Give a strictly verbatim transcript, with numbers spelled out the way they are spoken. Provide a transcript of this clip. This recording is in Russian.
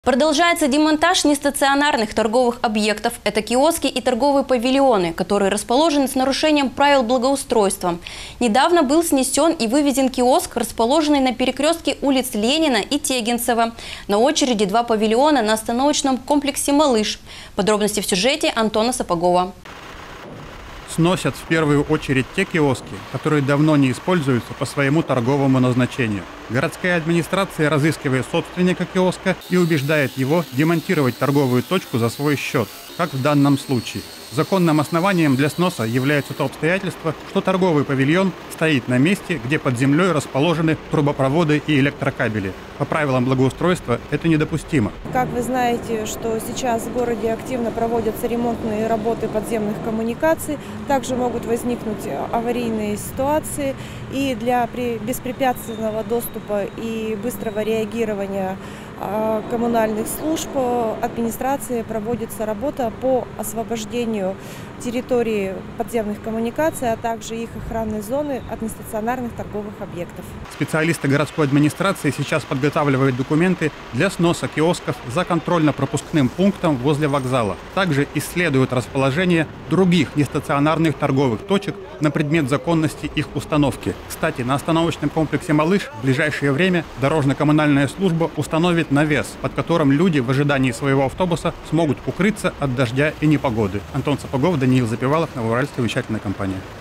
Продолжается демонтаж нестационарных торговых объектов. Это киоски и торговые павильоны, которые расположены с нарушением правил благоустройства. Недавно был снесен и вывезен киоск, расположенный на перекрестке улиц Ленина и Тегинцева. На очереди два павильона на остановочном комплексе «Малыш». Подробности в сюжете Антона Сапогова. Сносят в первую очередь те киоски, которые давно не используются по своему торговому назначению. Городская администрация разыскивает собственника киоска и убеждает его демонтировать торговую точку за свой счет, как в данном случае. Законным основанием для сноса является то обстоятельство, что торговый павильон стоит на месте, где под землей расположены трубопроводы и электрокабели. По правилам благоустройства это недопустимо. Как вы знаете, что сейчас в городе активно проводятся ремонтные работы подземных коммуникаций, также могут возникнуть аварийные ситуации, и для беспрепятственного доступа и быстрого реагирования коммунальных служб администрации проводится работа по освобождению территории подземных коммуникаций, а также их охранной зоны от нестационарных торговых объектов. Специалисты городской администрации сейчас подготавливают документы для сноса киосков за контрольно-пропускным пунктом возле вокзала. Также исследуют расположение других нестационарных торговых точек на предмет законности их установки. Кстати, на остановочном комплексе «Малыш» в ближайшее время дорожно-коммунальная служба установит навес, под которым люди в ожидании своего автобуса смогут укрыться от дождя и непогоды. Антон Сапогов, Даниил Запевалов, Новоуральская вещательная компания.